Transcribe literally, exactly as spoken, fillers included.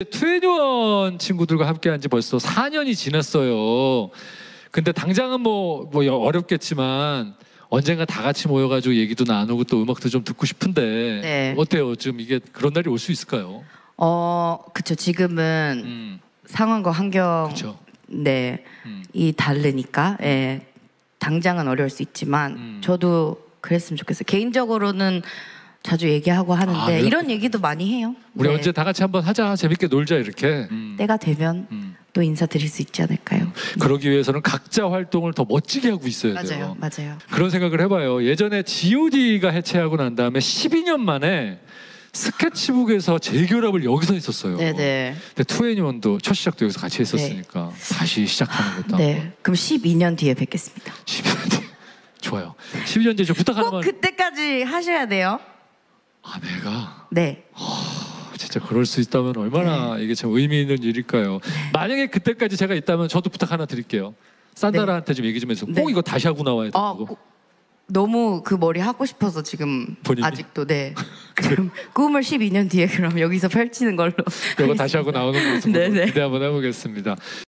투애니원 친구들과 함께한 지 벌써 사 년이 지났어요. 근데 당장은 뭐, 뭐 어렵겠지만 언젠가 다 같이 모여가지고 얘기도 나누고 또 음악도 좀 듣고 싶은데 네. 어때요? 지금 이게 그런 날이 올 수 있을까요? 어, 그쵸. 지금은 음. 상황과 환경, 그쵸. 네, 음. 이 다르니까, 예, 당장은 어려울 수 있지만 음. 저도 그랬으면 좋겠어요. 개인적으로는 자주 얘기하고 하는데 아, 이런 얘기도 많이 해요. 우리 네. 언제 다 같이 한번 하자, 재밌게 놀자 이렇게. 음. 때가 되면 음. 또 인사드릴 수 있지 않을까요? 그러기 위해서는 각자 활동을 더 멋지게 하고 있어야 맞아요, 돼요. 맞아요. 그런 생각을 해봐요. 예전에 지 오 디가 해체하고 난 다음에 십이 년 만에 스케치북에서 재결합을 여기서 했었어요. 네네. 근데 투애니원도 첫 시작도 여기서 같이 했었으니까 다시 시작하는 것도 네, 한번. 그럼 십이 년 뒤에 뵙겠습니다. 십이 년 뒤 좋아요. 십이 년 뒤에 좀 부탁 꼭 하나만. 그때까지 하셔야 돼요. 아 내가 네. 진짜 그럴 수 있다면 얼마나 이게 참 의미 있는 일일까요. 만약에 그때까지 제가 있다면 저도 부탁 하나 드릴게요. 산다라한테 좀 얘기 좀 해서 꼭 네. 이거 다시 하고 나와야 아, 된다고. 꼭- 너무 그 머리 하고 싶어서 지금 본인이? 아직도 네. 그럼 꿈을 십이 년 뒤에 그럼 여기서 펼치는 걸로. 이거 다시 하고 나오는 모습으로 네네. 기대 한번 해보겠습니다.